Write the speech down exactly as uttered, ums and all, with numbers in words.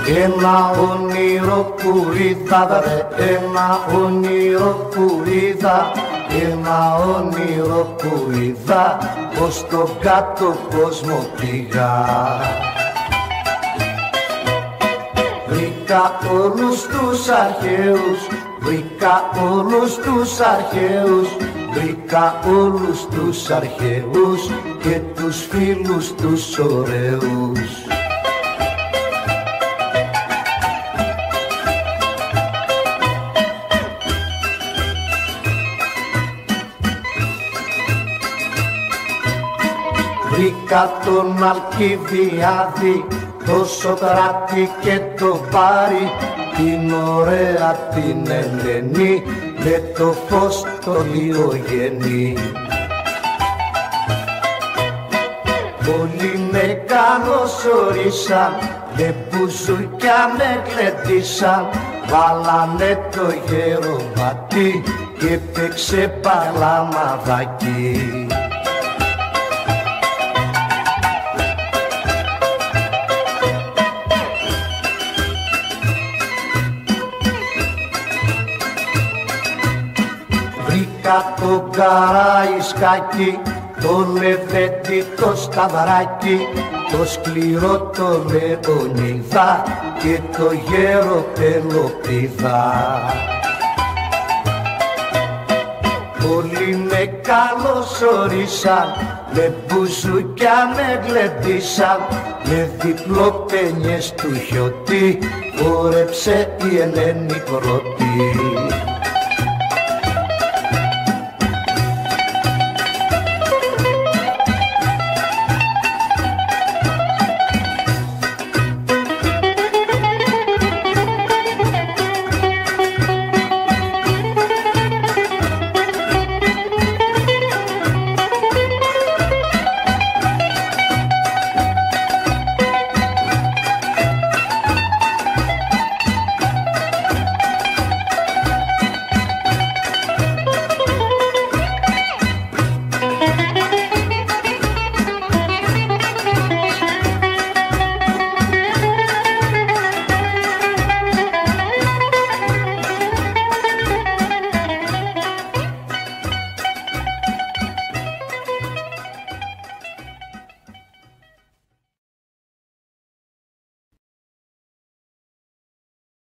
Ένα όνειρο που είδα, ρε, ένα όνειρο που είδα, ένα όνειρο που είδα, πως στον κάτω κόσμο πήγα. Βρήκα όλους τους αρχαίους, βρήκα όλους τους αρχαίους, βρήκα όλους τους αρχαίους και τους φίλους τους ωραίους. Βρήκα τον Αλκιβιάδη, το Σοκράτη και το Πάρη, την ωραία την Ελένη, με το φως το λιογενή. Πολλοί με καλωσορίσαν, με μπουζούκια με κλετήσαν, βάλανε το γεροπατή και παίξε παλαμαδάκι. Βρήκα το Καραϊσκάκι, το Λεβέντη το Σταυράκι, το σκληρό το Λεωνίδα και το γέρο Πελοπίδα. Πολλοί με καλωσορίσαν, με μπουζούκια με γλεντήσαν, με διπλοπένιες του χιωτή, χόρεψε η Ελένη πρώτη.